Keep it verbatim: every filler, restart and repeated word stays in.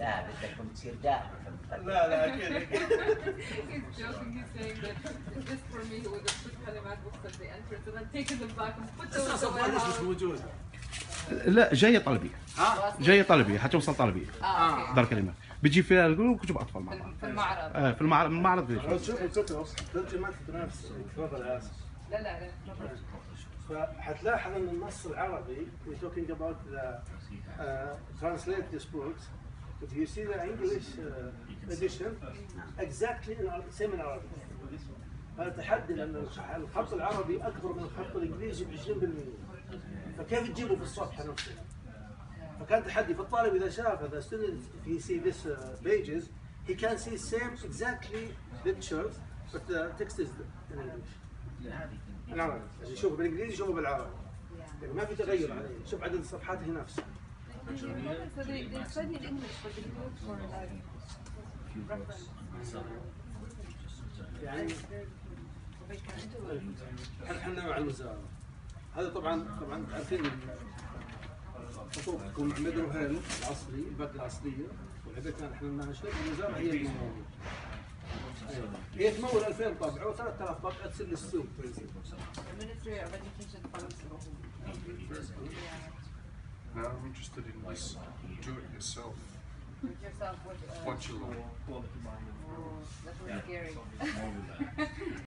لا بدك تكون تصير داعم في المقدمة. لا لا أكيد. He's joking. He's saying that just for me he would have put كلمات books at the entrance and then taken them back and put them in the warehouse. مش موجود. لا جايه طلبيه. ها؟ جايه طلبيه حتوصل طلبيه. اه اوكي. دار كلمات بيجي فيها الجروب كتب اطفال مع بعض. في المعرض. آه في المعرض المعرض لو بيجي. تشوف الكتب ترجمات بنفس تفضل آسف. لا لا لا. فحتلاحظ ان النص العربي we're talking about the uh, translate this book. If you see the English uh, edition exactly in Arabic, same in Arabic. هذا تحدي لان الخط العربي اكبر من الخط الانجليزي ب عشرين بالمئة. فكيف تجيبه في الصفحه نفسها؟ فكان تحدي فالطالب اذا شاف هذا student if he see this uh, pages he can see same exactly pictures but the text is in English. العربي عشان يشوفه بالانجليزي يشوفه بالعربي. يعني ما في تغير عليه، شوف عدد الصفحات هي نفسها. So they they studied English but they do it for like reference. يعني احنا مع الوزاره. هذا طبعا طبعا عارفين الخطوط تكون مع مدرو هيل العصري الباقي العصريه وعندنا احنا الناشر الوزاره هي اللي تمول. هي تمول ألفين طبعه و3000 طبعه تصير للسوق. The Ministry of Education funds. Now I'm interested in this. Do it yourself. Do it yourself with. Uh, What you like. oh, that was scary.